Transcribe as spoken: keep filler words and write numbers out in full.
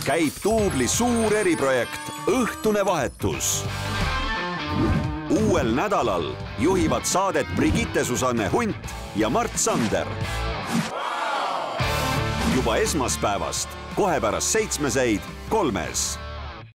käib Tuubli suur eriprojekt Õhtune vahetus. Uuel nädalal juhivad saadet Brigitte Susanne Hunt ja Mart Sander. Juba esmaspäevast, kohe pärast seitsmeseid kolmes.